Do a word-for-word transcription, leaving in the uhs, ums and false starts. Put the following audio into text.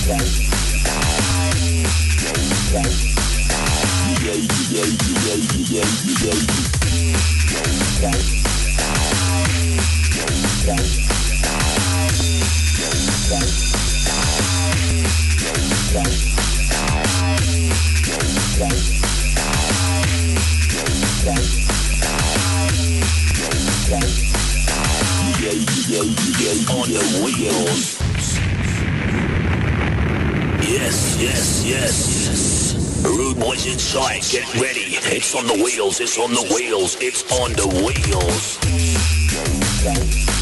On the wheels. Yes, yes, yes. Rude boys inside, get ready. It's on the wheels, it's on the wheels, it's on the wheels.